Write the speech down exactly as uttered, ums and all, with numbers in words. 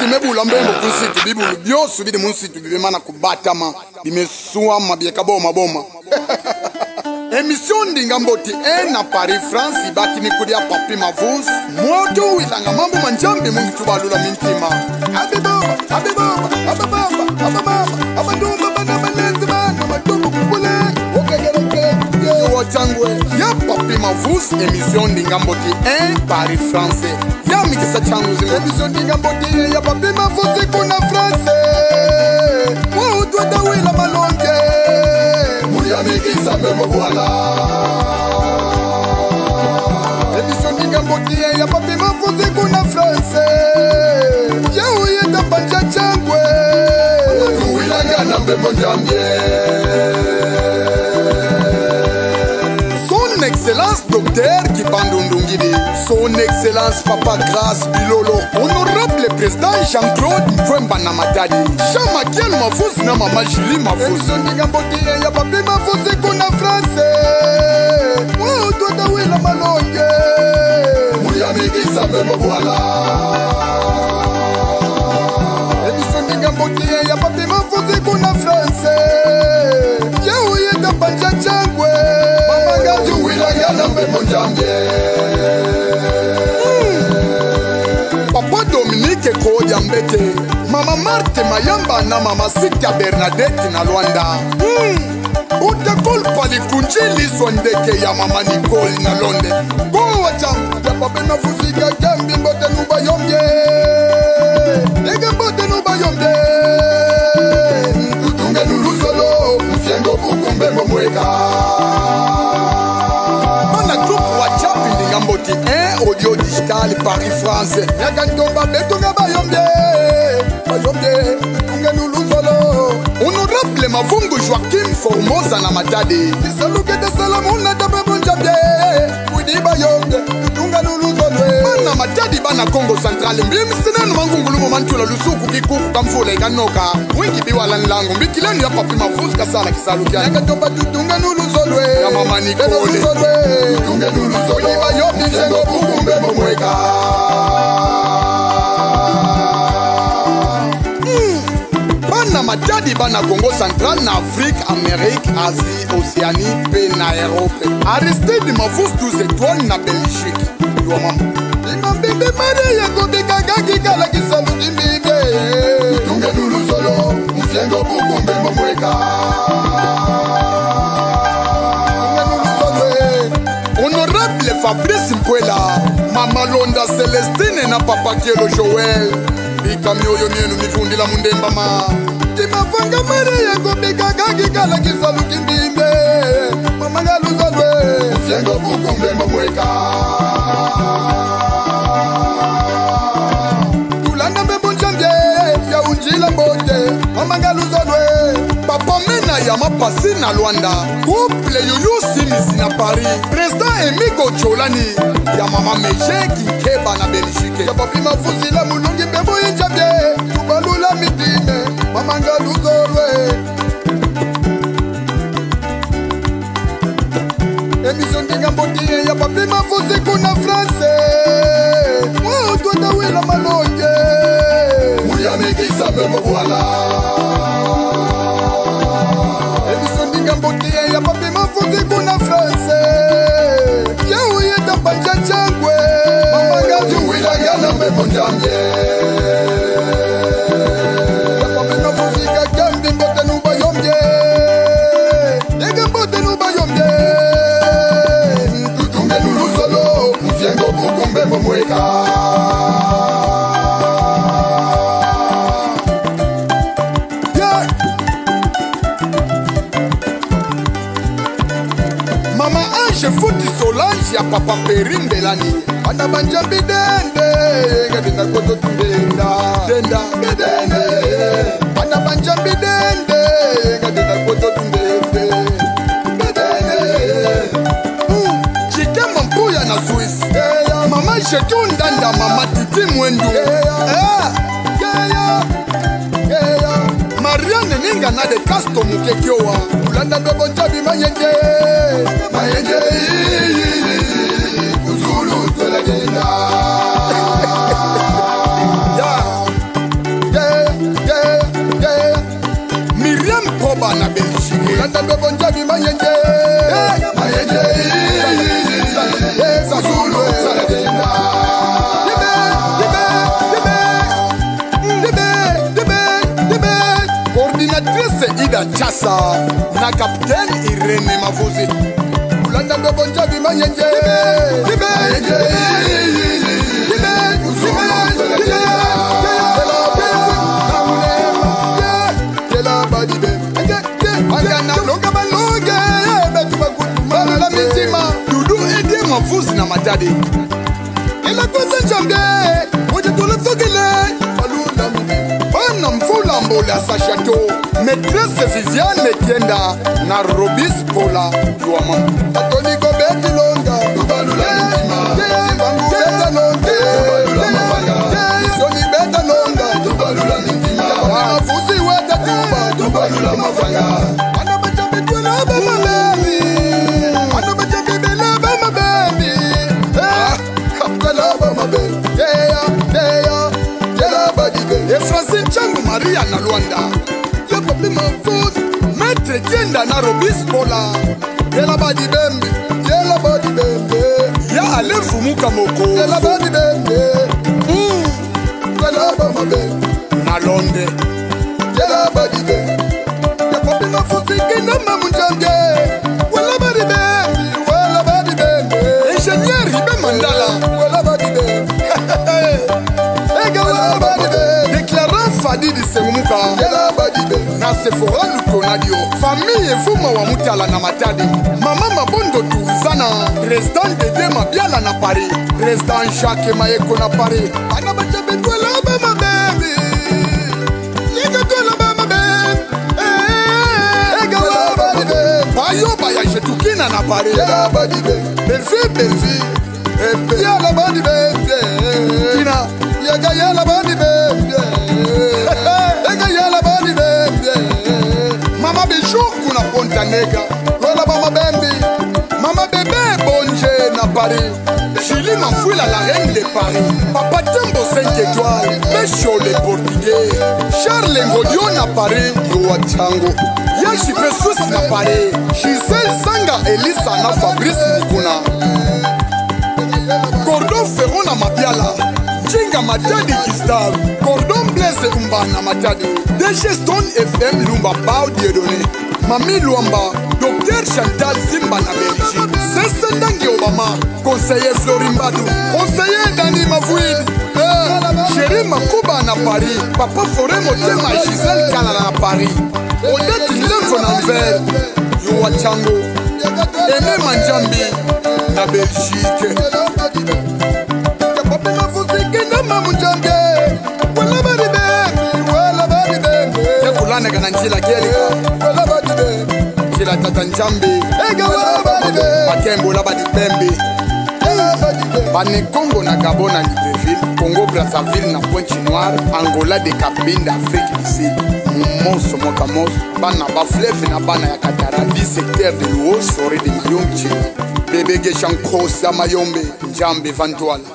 mebula mbengo kunsitu bibulu byosu bidi munsitu bibemana kubatama bimesuama biekaboma boma Emission Ndingamboti e na Paris France ibaki nikudia papi mavus moto wilanga mambo manjambe mungu tubalula mintima abibaba abibaba abababa abababa abadumba bana manezi bana madumbu kule okegereke yo wachangwe ya papi mavus Emission Ndingamboti e Paris France ya mikisa changu zime Emission Ndingamboti ya papi mavus kuna France wo tuada wila malonge Mikisa memo bwana Emission Ndingamboti ya papi mafuzi kuna France Yau yenda banja changwe Uwilangana memo njambye Son Excellence Docteur Kipando Ndungidi Son Excellence Papa Grace Bilolo Honorable Président Jean-Claude Mfwemba na Matadi Chama Kiel Mafuzi na Mama Julie Mafuzi Emission Ndingamboti ya papi mafuzi kuna France Wao tuada wila malonge Muyamikisa memo bwana Emission Ndingamboti ya papi mafuzi kuna France Yau yenda banja changwe Mama gaji wila yana memo njambye Papa Dominique Kodia Mbete Mama Marte Mayamba na Mama Sika Bernadette na Luanda mm. Utakol palikunjili sondeke ya Mama Nicole na Londe Boa changu ya pape na fuzika Kambi mbote nuba yomye Ega mbote nuba yomye Tutunge nulu solo Mfiengo bukumbe mweka Mana groupe WhatsApp Ndingamboti un audio digital Paris France Yaga ntomba betunga bayomye Bayomye Tutunge nulu solo Honorable Mavungu Joachim Formosa na Matadi Isaluke de Salamuna tabe bonjabye Kudi bayombe Tunga lulu zolwe Bana Matadi bana Congo Central Mbim sinenu mangungulu momantula lusuku kikuku kamfule kanoka Wingi biwala nlango Mbikilenu ya papi mafuzi kasala kisalukia Yanga toba tutunga lulu zolwe Ya Mama Nicole Tutunga lulu zolwe Kudi bayombe Sengo bukumbe momweka Bana Matadi bana Congo Central na Afrique, Amérique, Asie, Océanie, pe na Europe. Aristide Mavus douze étoiles na Belgique. Yo mama. Ima bebe mare ya kobika gaki kala kisalu kimbibe. Tunge nulu solo, mfiengo bukumbe mweka. Honorable Fabrice Mkwela, Mama Londa Celestine na Papa Kielo Joël. Bika mioyo mienu mifundi la mundemba ma Timafanga mare ya kubika kaki kala kisalu kimbimbe Mama galu zalwe Mfiengo bukumbe mweka Tulanda mbembo njambye ya unjila mbote Mama galu zalwe Papa mena ya mapasi na Luanda Couple Yulu Simisi na Paris President Emigo Cholani ya Mama Meje Kinkeba na Belgique Ya papi mafuzi la mulungi mbembo injambye Tubalula midine Mama galu zalwe Emission Ndingamboti ya papi mafuzi kuna France Wao tuada wila malonge Muyamikisa memo bwana Emission Ndingamboti ya papi mafuzi kuna France Yau yenda banja changwe Mama gaji wila yana memo njambye Ya papi mafuzi kakambi mbote nuba yomye Ega mbote nuba yomye Tutunge nulu solo Mfiengo bukumbe mweka Futi Solange ya Papa Perimbelani Banda banja bidende Gadenda koto tundenda Denda gedende Banda banja bidende Gadenda koto tundende Gedende Chike mampuya na Swiss Mama shetu ndanda Mama titi mwendu Marianne ninga na de kasto mukekiowa Ulanda dobo njabi mayenje Mayenje Kuzulu tulegenda Kinshasa na Capitaine Irene Mavuzi Ulanda ndo bonjabi mayenje Ibe Ibe Yela badibe Agana longa balonge Betu bakutu Mala mitima Dudu edi Mavuzi na Matadi Ela kweze njambe Oje tole sogele Alula mimi Bana mfula mbola sa chateau Maîtresse Viviane Kienda Na Robis Pola Luama Atoni ko beti longa Tubalula mitima Mbangu beta longa Tubalula mafanga Isioni beta longa Tubalula mitima Mavuzi weta tuba Tubalula mafanga Ana bachambi twela bama baby Ana bachambi bela bama baby Ah Twela bama baby Yeah Yeah Yeah Badibe E Francine Changu Maria na Luanda Ya papi Mavuzi Maître Kienda na Robis Pola Yela badibembe Yela badibembe Ya ale fumuka moko Yela badibembe Mm Yela bamabe Na Londe Yela badibembe Ya papi Mavuzi Kina mamunjange Wela badibembe Wela badibembe Ingénieur Ibe Mandala Wela badibembe Ega wela badibembe Déclarant Fadi di Sengumuka Yela badibembe Na Sephora Lukonadio Famille Fuma wa Mutala na Matadi Mama Mabondo Tuzana Président Dede Mabiala na Paris Président Jacques Mayeko na Paris Ana bacha betwela bama baby Liga twela bama baby Ega wela baby Bayo baya jetukina na Paris Yela badi baby Belfi Belfi Epe Yela badi baby Kina Yega yela badi baby Ega yela badi baby Mama Bijou kuna Ponta Negra Wela Mama Bembi Mama Bébé Bonje na Paris Julie Manfouila la reine de Paris Papa Tembo cinq étoiles Pécho les Portugais Charles Ngodio na Paris Yoa Chango Yashi Pesus na Paris Giselle Sanga Elisa na Fabrice Nikuna Cordon Ferron na Mabiala Jinga Matadi Gustave Cordon Blaise Umba na Matadi D G Stone F M Lumba Bao Dieudonné Mami Luamba Docteur Chantal Simba na Belgique Sese Ndangi Obama Conseiller Florimbadu Conseiller Dani Mavouine eh, Chéri Makuba na Paris Papa Forêt Motema Giselle Kanala na Paris Odette Lenfo na Anvers Yowa Chango Ene Manjambi na Belgique Papi Mavuzi Kenda Mamunjambi Wala badi baby Wala badi baby Yekulane kana njila kelika Wala badi baby Njila tata njambi Ega wala badi baby Makembo la badi bembi Bane Congo na Gabon na Libreville Congo Brazzaville na Pointe Noire Angola de Cabinda Afrique du Sud Moso moka moso Bana ba fleuve na bana ya Katarabi secteur de l'Ouest forêt de Mayombe Bébé Geshan Krosa Mayombe Njambe Vantoala